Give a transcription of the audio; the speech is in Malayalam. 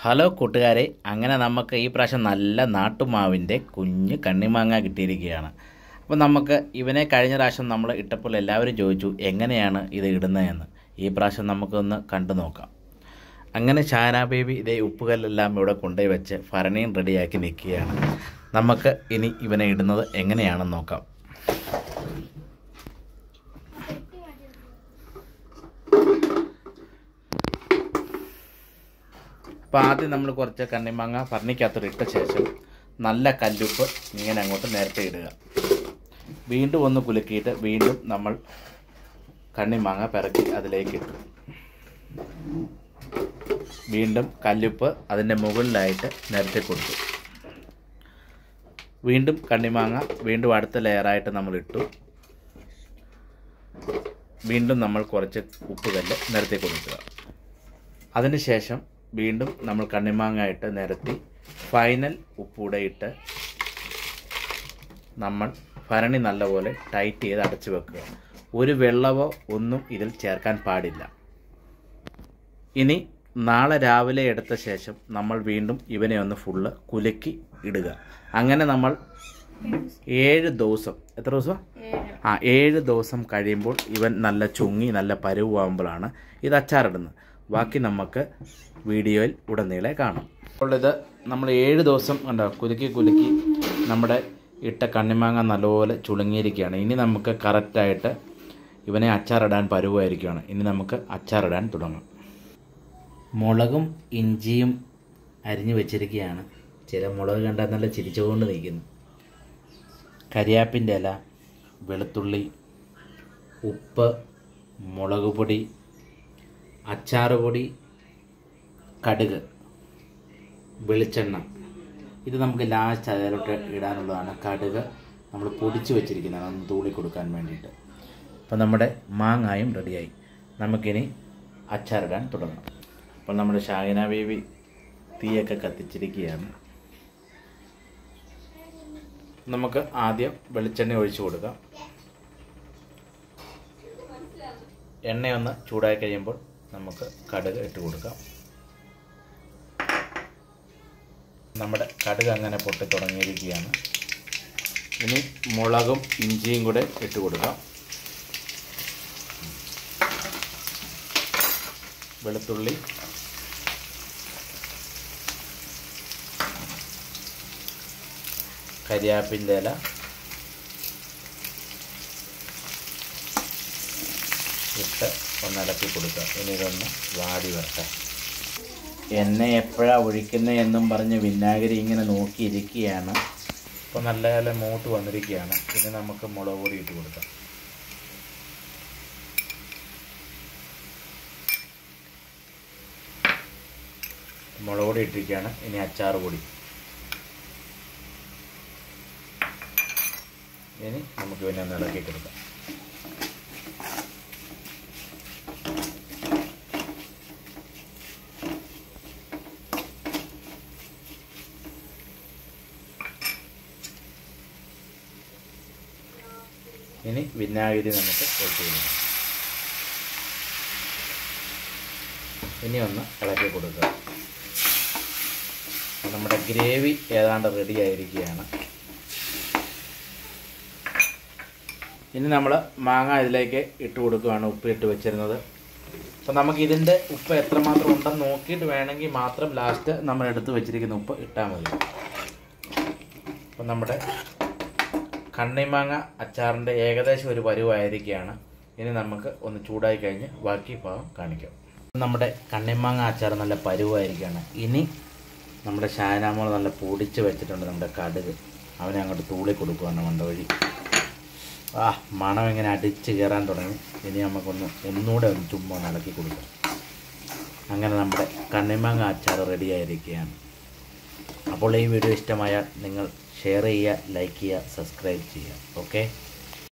ഹലോ കൂട്ടുകാരെ, അങ്ങനെ നമുക്ക് ഈ പ്രാവശ്യം നല്ല നാട്ടുമാവിൻ്റെ കുഞ്ഞ് കണ്ണിമാങ്ങ കിട്ടിയിരിക്കുകയാണ്. അപ്പോൾ നമുക്ക് ഇവനെ കഴിഞ്ഞ പ്രാവശ്യം നമ്മൾ ഇട്ടപ്പോൾ എല്ലാവരും ചോദിച്ചു എങ്ങനെയാണ് ഇത് ഇടുന്നതെന്ന്. ഈ പ്രാവശ്യം നമുക്കൊന്ന് കണ്ടു നോക്കാം. അങ്ങനെ ഷാന ബേബി ഇതേ ഉപ്പുകല്ലെല്ലാം ഇവിടെ കൊണ്ടുപോയി വെച്ച് ഭരണിയും റെഡിയാക്കി നിൽക്കുകയാണ്. നമുക്ക് ഇനി ഇവനെ ഇടുന്നത് എങ്ങനെയാണെന്ന് നോക്കാം. അപ്പോൾ ആദ്യം നമ്മൾ കുറച്ച് കണ്ണിമാങ്ങ ഭരണിക്കകത്തോട്ട് ഇട്ട ശേഷം നല്ല കല്ലുപ്പ് ഇങ്ങനെ അങ്ങോട്ട് നേരത്തെ ഇടുക. വീണ്ടും ഒന്ന് കുലുക്കിയിട്ട് വീണ്ടും നമ്മൾ കണ്ണിമാങ്ങ പിറക്കി അതിലേക്ക് ഇട്ടു. വീണ്ടും കല്ലുപ്പ് അതിൻ്റെ മുകളിലായിട്ട് നേരത്തെ കൊടുത്തു. വീണ്ടും കണ്ണിമാങ്ങ വീണ്ടും അടുത്ത ലെയറായിട്ട് നമ്മൾ ഇട്ടു. വീണ്ടും നമ്മൾ കുറച്ച് ഉപ്പുകല്ല് നിരത്തി കൊടുക്കുക. അതിനുശേഷം വീണ്ടും നമ്മൾ കണ്ണിമാങ്ങായിട്ട് നിരത്തി ഫൈനൽ ഉപ്പൂടെ ഇട്ട് നമ്മൾ ഭരണി നല്ലപോലെ ടൈറ്റ് ചെയ്ത് അടച്ചു വെക്കുക. ഒരു വെള്ളമോ ഒന്നും ഇതിൽ ചേർക്കാൻ പാടില്ല. ഇനി നാളെ രാവിലെ എടുത്ത ശേഷം നമ്മൾ വീണ്ടും ഇവനെ ഒന്ന് ഫുള്ള് കുലുക്കി ഇടുക. അങ്ങനെ നമ്മൾ 7 ദിവസം, എത്ര ദിവസം? 7 ദിവസം കഴിയുമ്പോൾ ഇവൻ നല്ല ചുങ്ങി നല്ല പരുവാകുമ്പോഴാണ് ഇത് അച്ചാറിടുന്നത്. ബാക്കി നമുക്ക് വീഡിയോയിൽ ഉടനീളെ കാണാം. അപ്പോൾ ഇത് നമ്മൾ 7 ദിവസം കണ്ടോ കുലുക്കി നമ്മുടെ ഇട്ട കണ്ണിമാങ്ങ നല്ലപോലെ ചുളുങ്ങിയിരിക്കുകയാണ്. ഇനി നമുക്ക് കറക്റ്റായിട്ട് ഇവനെ അച്ചാറിടാൻ പരുവായിരിക്കുകയാണ്. ഇനി നമുക്ക് അച്ചാറിടാൻ തുടങ്ങാം. മുളകും ഇഞ്ചിയും അരിഞ്ഞു വെച്ചിരിക്കുകയാണ്. ചില മുളക് കണ്ടാൽ നല്ല ചിരിച്ചുകൊണ്ട് നിൽക്കുന്നു. കരിയാപ്പിൻ്റെ ഇല, വെളുത്തുള്ളി, ഉപ്പ്, മുളക് പൊടി, അച്ചാറ് പൊടി, കടുക്, വെളിച്ചെണ്ണ. ഇത് നമുക്ക് ലാസ്റ്റ് അതിലോട്ട് ഇടാനുള്ളതാണ്. കടുക് നമ്മൾ പൊടിച്ച് വെച്ചിരിക്കുന്നതാണ് ഒന്ന് തൂളി കൊടുക്കാൻ വേണ്ടിയിട്ട്. അപ്പോൾ നമ്മുടെ മാങ്ങായും റെഡിയായി. നമുക്കിനി അച്ചാറിടാൻ തുടങ്ങാം. അപ്പോൾ നമ്മുടെ ഷാഹിന ബേബി തീയൊക്കെ കത്തിച്ചിരിക്കുകയാണ്. നമുക്ക് ആദ്യം വെളിച്ചെണ്ണ ഒഴിച്ചു കൊടുക്കാം. എണ്ണയൊന്ന് ചൂടായി കഴിയുമ്പോൾ നമുക്ക് കടുക് ഇട്ട് കൊടുക്കാം. നമ്മുടെ കടുക് അങ്ങനെ പൊട്ടി തുടങ്ങിയിരിക്കുകയാണ്. ഇനി മുളകും ഇഞ്ചിയും കൂടെ ഇട്ട് കൊടുക്കാം. വെളുത്തുള്ളി, കരിയാപ്പിൻ്റെ ഇല, ഇട്ട് ഒന്ന് ഇളക്കി കൊടുക്കുക. ഇനി ഇതൊന്ന് വാടി വരട്ടെ. എണ്ണ എപ്പോഴാണ് ഒഴിക്കുന്നത് എന്നും പറഞ്ഞ് വിനാഗിരി ഇങ്ങനെ നോക്കിയിരിക്കുകയാണ്. ഇപ്പോൾ നല്ല മൂത്ത് വന്നിരിക്കുകയാണ്. ഇനി നമുക്ക് മുളക് പൊടി ഇട്ട് കൊടുക്കാം. മുളക് പൊടി ഇട്ടിരിക്കുകയാണ്. ഇനി അച്ചാറ് പൊടി. ഇനി നമുക്ക് പിന്നെ ഒന്ന് ഇളക്കി കൊടുക്കാം. ഇനി വിനാഗിരി നമുക്ക് ഒഴിച്ച് കൊടുക്കാം. ഇനി ഒന്ന് ഇളക്കി കൊടുക്കുക. നമ്മുടെ ഗ്രേവി ഏതാണ്ട് റെഡി ആയിരിക്കുകയാണ്. ഇനി നമ്മൾ മാങ്ങ ഇതിലേക്ക് ഇട്ട് കൊടുക്കുകയാണ്. ഉപ്പ് ഇട്ട് വെച്ചിരുന്നത്. അപ്പോൾ നമുക്ക് ഇതിൻ്റെ ഉപ്പ് എത്രമാത്രം ഉണ്ടെന്ന് നോക്കിയിട്ട് വേണമെങ്കിൽ മാത്രം ലാസ്റ്റ് നമ്മൾ എടുത്ത് വെച്ചിരിക്കുന്ന ഉപ്പ് ഇട്ടാൽ മതി. അപ്പം നമ്മുടെ കണ്ണിമാങ്ങ അച്ചാറിൻ്റെ ഏകദേശം ഒരു പരുവായിരിക്കുകയാണ്. ഇനി നമുക്ക് ഒന്ന് ചൂടായി കഴിഞ്ഞ് ബാക്കി ഭാഗം കാണിക്കാം. നമ്മുടെ കണ്ണിമാങ്ങ അച്ചാർ നല്ല പരുവായിരിക്കുകയാണ്. ഇനി നമ്മുടെ ഷാനാമോൾ നല്ല പൊടിച്ച് വെച്ചിട്ടുണ്ട് നമ്മുടെ കടുക്. അവനെ അങ്ങോട്ട് തൂളി കൊടുക്കുകയാണ് മണ്ട വഴി. മണം ഇങ്ങനെ അടിച്ച് കയറാൻ തുടങ്ങി. ഇനി ഒന്നുകൂടെ ഒന്ന് ചുമ്മാ ഇളക്കി കൊടുക്കാം. അങ്ങനെ നമ്മുടെ കണ്ണിമാങ്ങ അച്ചാർ റെഡിയായിരിക്കുകയാണ്. അപ്പോൾ ഈ വീഡിയോ ഇഷ്ടമായാൽ നിങ്ങൾ ഷെയർ ചെയ്യുക, ലൈക്ക് ചെയ്യുക, സബ്സ്ക്രൈബ് ചെയ്യുക. ഓക്കെ.